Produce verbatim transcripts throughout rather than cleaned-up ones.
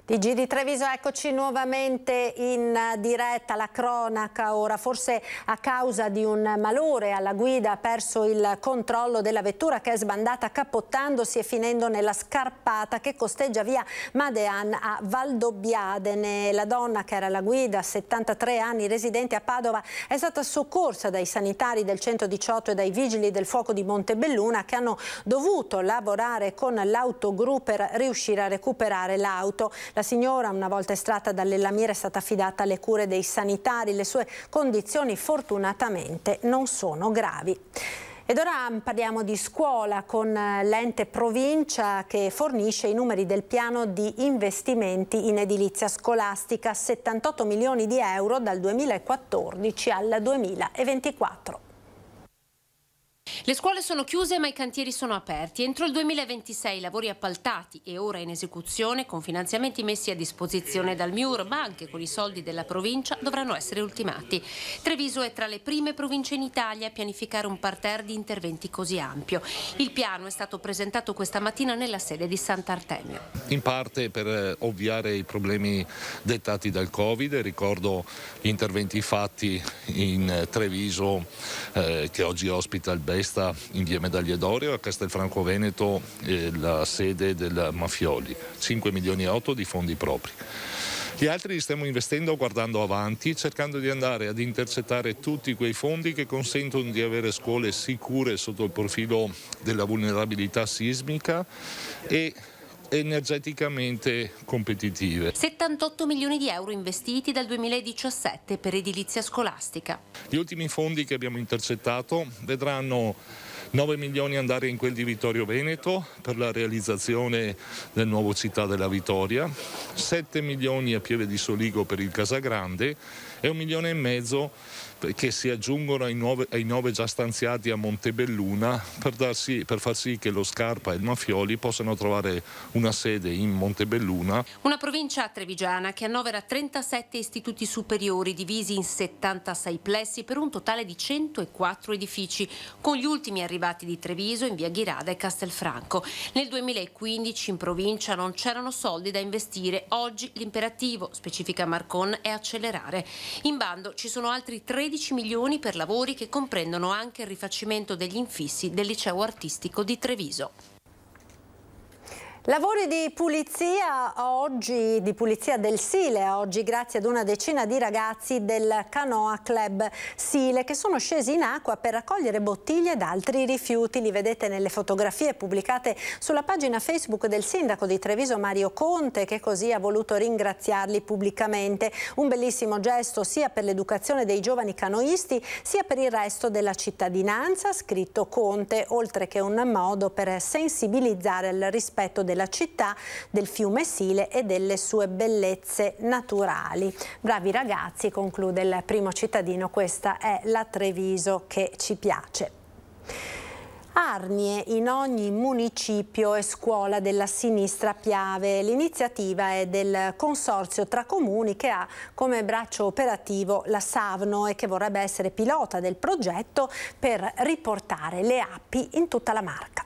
T G di Treviso, eccoci nuovamente in diretta. La cronaca ora, forse a causa di un malore alla guida ha perso il controllo della vettura che è sbandata cappottandosi e finendo nella scarpata che costeggia via Madean a Valdobbiadene. La donna che era alla guida, settantatré anni, residente a Padova, è stata soccorsa dai sanitari del centodiciotto e dai vigili del fuoco di Montebelluna che hanno dovuto lavorare con l'autogru per riuscire a recuperare l'auto. La signora, una volta estratta dalle lamiere, è stata affidata alle cure dei sanitari. Le sue condizioni fortunatamente non sono gravi. Ed ora parliamo di scuola con l'ente provincia che fornisce i numeri del piano di investimenti in edilizia scolastica, settantotto milioni di euro dal duemilaquattordici al duemilaventiquattro. Le scuole sono chiuse ma i cantieri sono aperti. Entro il duemilaventisei i lavori appaltati e ora in esecuzione con finanziamenti messi a disposizione dal M I U R ma anche con i soldi della provincia dovranno essere ultimati. Treviso è tra le prime province in Italia a pianificare un parterre di interventi così ampio. Il piano è stato presentato questa mattina nella sede di Sant'Artemio. In parte per ovviare i problemi dettati dal Covid, ricordo gli interventi fatti in Treviso eh, che oggi ospita il Besta in via Medaglie d'Oro, a Castelfranco Veneto eh, la sede del Mafioli, cinque milioni e otto di fondi propri. Gli altri li stiamo investendo guardando avanti, cercando di andare ad intercettare tutti quei fondi che consentono di avere scuole sicure sotto il profilo della vulnerabilità sismica e energeticamente competitive. settantotto milioni di euro investiti dal duemiladiciassette per edilizia scolastica. Gli ultimi fondi che abbiamo intercettato vedranno nove milioni andare in quel di Vittorio Veneto per la realizzazione del nuovo Città della Vittoria, sette milioni a Pieve di Soligo per il Casagrande e un milione e mezzo che si aggiungono ai nove, ai nove già stanziati a Montebelluna per, darsi, per far sì che lo Scarpa e il Mafioli possano trovare una sede in Montebelluna. Una provincia trevigiana che annovera trentasette istituti superiori divisi in settantasei plessi per un totale di centoquattro edifici, con gli ultimi arrivati di Treviso in via Ghirada e Castelfranco. Nel duemilaquindici in provincia non c'erano soldi da investire, oggi l'imperativo, specifica Marcon, è accelerare. In bando ci sono altri tredici milioni per lavori che comprendono anche il rifacimento degli infissi del liceo artistico di Treviso. Lavori di pulizia oggi, di pulizia del Sile, oggi grazie ad una decina di ragazzi del Canoa Club Sile che sono scesi in acqua per raccogliere bottiglie ed altri rifiuti. Li vedete nelle fotografie pubblicate sulla pagina Facebook del sindaco di Treviso Mario Conte, che così ha voluto ringraziarli pubblicamente. Un bellissimo gesto sia per l'educazione dei giovani canoisti sia per il resto della cittadinanza, scritto Conte, oltre che un modo per sensibilizzare al rispetto della città, del fiume Sile e delle sue bellezze naturali. Bravi ragazzi, conclude il primo cittadino, questa è la Treviso che ci piace. Arnie in ogni municipio e scuola della Sinistra Piave. L'iniziativa è del consorzio tra comuni che ha come braccio operativo la Savno e che vorrebbe essere pilota del progetto per riportare le api in tutta la Marca.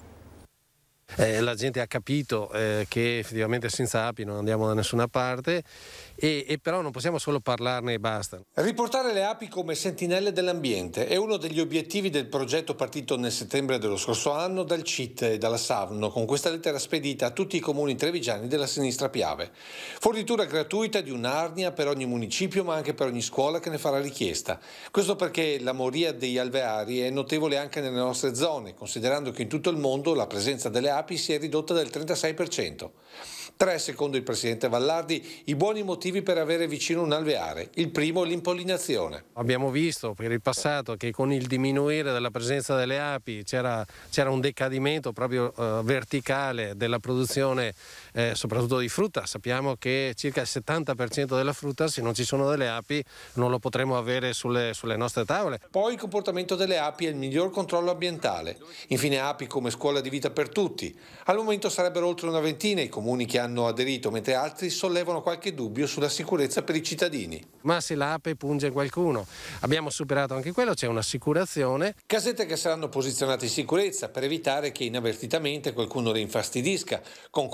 Eh, la gente ha capito eh, che effettivamente senza api non andiamo da nessuna parte e, e però non possiamo solo parlarne e basta. Riportare le api come sentinelle dell'ambiente è uno degli obiettivi del progetto partito nel settembre dello scorso anno dal C I T e dalla Savno, con questa lettera spedita a tutti i comuni trevigiani della Sinistra Piave. Fornitura gratuita di un'arnia per ogni municipio ma anche per ogni scuola che ne farà richiesta. Questo perché la moria degli alveari è notevole anche nelle nostre zone, considerando che in tutto il mondo la presenza delle api si è ridotta del trentasei per cento. Tre, secondo il presidente Vallardi, i buoni motivi per avere vicino un alveare. Il primo, l'impollinazione. Abbiamo visto per il passato che con il diminuire della presenza delle api c'era un decadimento proprio uh, verticale della produzione eh, soprattutto di frutta. Sappiamo che circa il settanta per cento della frutta, se non ci sono delle api, non lo potremo avere sulle, sulle nostre tavole. Poi il comportamento delle api è il miglior controllo ambientale. Infine api come scuola di vita per tutti. Al momento sarebbero oltre una ventina i comuni che hanno aderito, mentre altri sollevano qualche dubbio sulla sicurezza per i cittadini. Ma se l'ape punge qualcuno, abbiamo superato anche quello, c'è un'assicurazione. Casette che saranno posizionate in sicurezza per evitare che inavvertitamente qualcuno le infastidisca, con conseguenze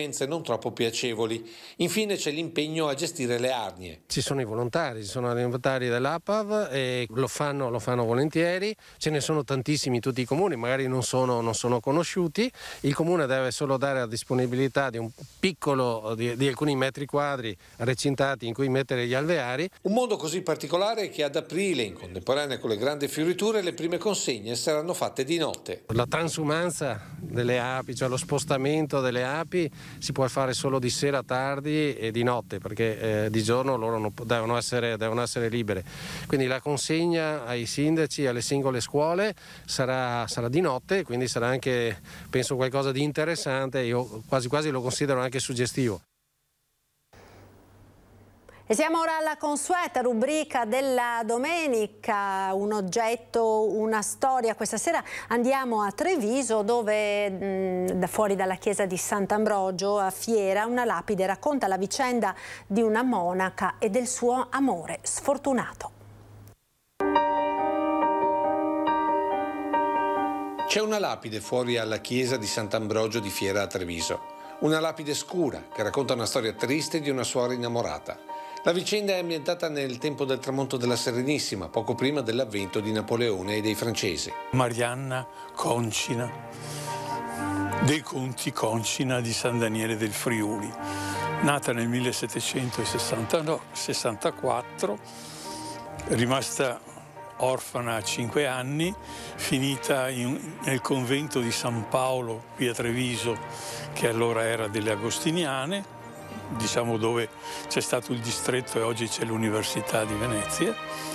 esperienze non troppo piacevoli. Infine c'è l'impegno a gestire le arnie. Ci sono i volontari, ci sono i volontari dell'A P A V e lo fanno, lo fanno volentieri, ce ne sono tantissimi in tutti i comuni, magari non sono, non sono conosciuti, il comune deve solo dare la disponibilità di un piccolo, di, di alcuni metri quadri recintati in cui mettere gli alveari. Un mondo così particolare che ad aprile, in contemporanea con le grandi fioriture, le prime consegne saranno fatte di notte. La transumanza delle api, cioè lo spostamento delle api, si può fare solo di sera tardi e di notte, perché eh, di giorno loro non, devono, essere, devono essere libere. Quindi la consegna ai sindaci, alle singole scuole sarà, sarà di notte, quindi sarà anche, penso, qualcosa di interessante. Io quasi quasi lo considero anche suggestivo. E siamo ora alla consueta rubrica della domenica, un oggetto, una storia. Questa sera andiamo a Treviso, dove mh, da fuori dalla chiesa di Sant'Ambrogio a Fiera una lapide racconta la vicenda di una monaca e del suo amore sfortunato. C'è una lapide fuori alla chiesa di Sant'Ambrogio di Fiera a Treviso. Una lapide scura che racconta una storia triste di una suora innamorata. La vicenda è ambientata nel tempo del tramonto della Serenissima, poco prima dell'avvento di Napoleone e dei francesi. Marianna Concina, dei Conti Concina di San Daniele del Friuli, nata nel millesettecentosessantaquattro, rimasta orfana a cinque anni, finita in, nel convento di San Paolo qui a Treviso, che allora era delle Agostiniane, diciamo dove c'è stato il distretto e oggi c'è l'Università di Venezia,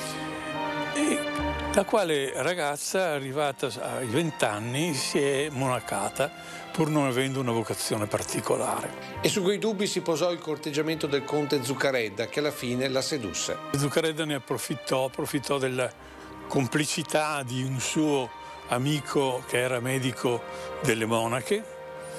e la quale ragazza, arrivata ai vent'anni, si è monacata pur non avendo una vocazione particolare. E su quei dubbi si posò il corteggiamento del conte Zuccaredda, che alla fine la sedusse. Zuccaredda ne approfittò, approfittò della complicità di un suo amico che era medico delle monache,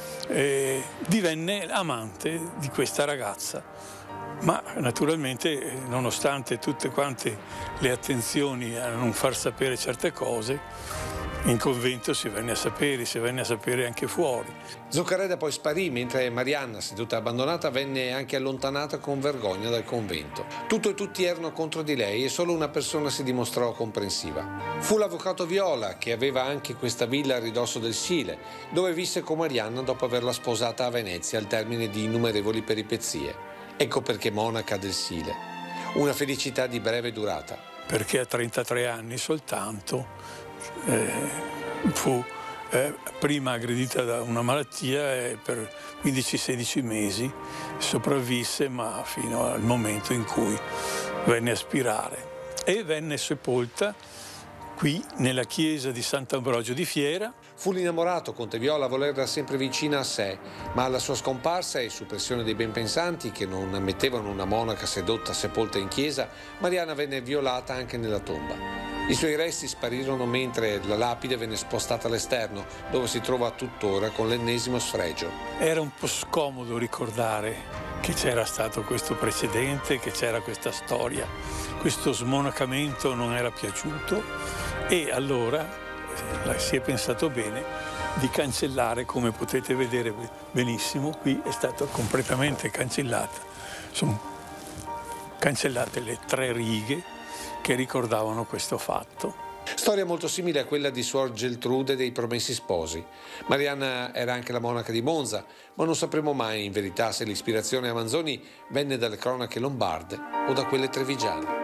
e divenne amante di questa ragazza, ma naturalmente, nonostante tutte quante le attenzioni a non far sapere certe cose, in convento si venne a sapere, si venne a sapere anche fuori. Zuccaredda poi sparì, mentre Marianna, seduta abbandonata, venne anche allontanata con vergogna dal convento. Tutto e tutti erano contro di lei e solo una persona si dimostrò comprensiva. Fu l'avvocato Viola, che aveva anche questa villa a ridosso del Sile, dove visse con Marianna dopo averla sposata a Venezia al termine di innumerevoli peripezie. Ecco perché monaca del Sile. Una felicità di breve durata. Perché a trentatré anni soltanto Eh, fu eh, prima aggredita da una malattia e per quindici sedici mesi sopravvisse, ma fino al momento in cui venne a spirare e venne sepolta qui nella chiesa di Sant'Ambrogio di Fiera. Fu l'innamorato conte Viola a volerla sempre vicina a sé, ma alla sua scomparsa e su pressione dei benpensanti, che non ammettevano una monaca sedotta sepolta in chiesa, Marianna venne violata anche nella tomba. I suoi resti sparirono mentre la lapide venne spostata all'esterno, dove si trova tuttora con l'ennesimo sfregio. Era un po' scomodo ricordare che c'era stato questo precedente, che c'era questa storia. Questo smonacamento non era piaciuto e allora eh, si è pensato bene di cancellare, come potete vedere benissimo, qui è stata completamente cancellata. Sono cancellate le tre righe che ricordavano questo fatto. Storia molto simile a quella di Suor Geltrude dei Promessi Sposi. Marianna era anche la monaca di Monza, ma non sapremo mai in verità se l'ispirazione a Manzoni venne dalle cronache lombarde o da quelle trevigiane.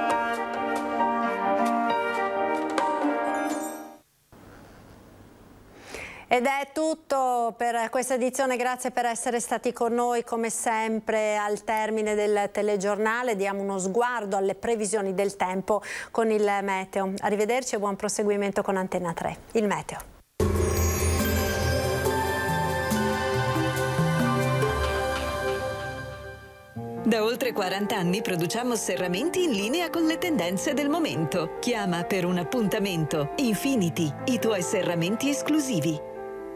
Ed è tutto per questa edizione, grazie per essere stati con noi. Come sempre al termine del telegiornale diamo uno sguardo alle previsioni del tempo con il meteo. Arrivederci e buon proseguimento con Antenna tre. Il meteo. Da oltre quaranta anni produciamo serramenti in linea con le tendenze del momento. Chiama per un appuntamento. Infinity, i tuoi serramenti esclusivi.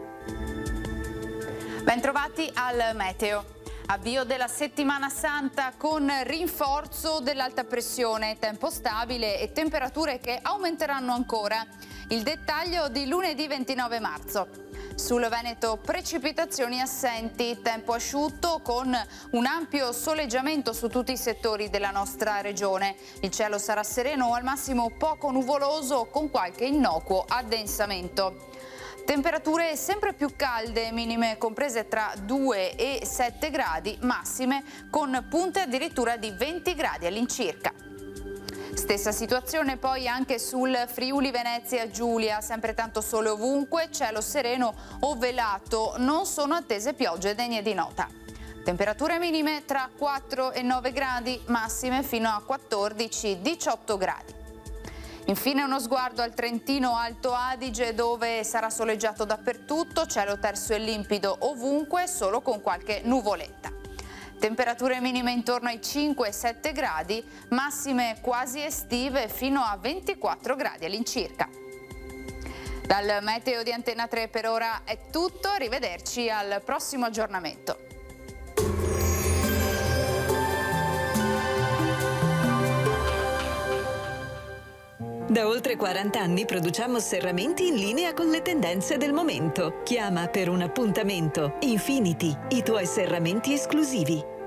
Bentrovati al meteo. Avvio della settimana santa con rinforzo dell'alta pressione, tempo stabile e temperature che aumenteranno ancora. Il dettaglio di lunedì ventinove marzo. Sul Veneto precipitazioni assenti, tempo asciutto con un ampio soleggiamento su tutti i settori della nostra regione. Il cielo sarà sereno o al massimo poco nuvoloso con qualche innocuo addensamento. Temperature sempre più calde, minime comprese tra due e sette gradi, massime con punte addirittura di venti gradi all'incirca. Stessa situazione poi anche sul Friuli Venezia Giulia, sempre tanto sole ovunque, cielo sereno o velato, non sono attese piogge degne di nota. Temperature minime tra quattro e nove gradi, massime fino a quattordici diciotto gradi. Infine uno sguardo al Trentino Alto Adige, dove sarà soleggiato dappertutto, cielo terso e limpido ovunque, solo con qualche nuvoletta. Temperature minime intorno ai cinque sette gradi, massime quasi estive fino a ventiquattro gradi all'incirca. Dal meteo di Antena tre per ora è tutto, arrivederci al prossimo aggiornamento. Da oltre quaranta anni produciamo serramenti in linea con le tendenze del momento. Chiama per un appuntamento. Infinity, i tuoi serramenti esclusivi.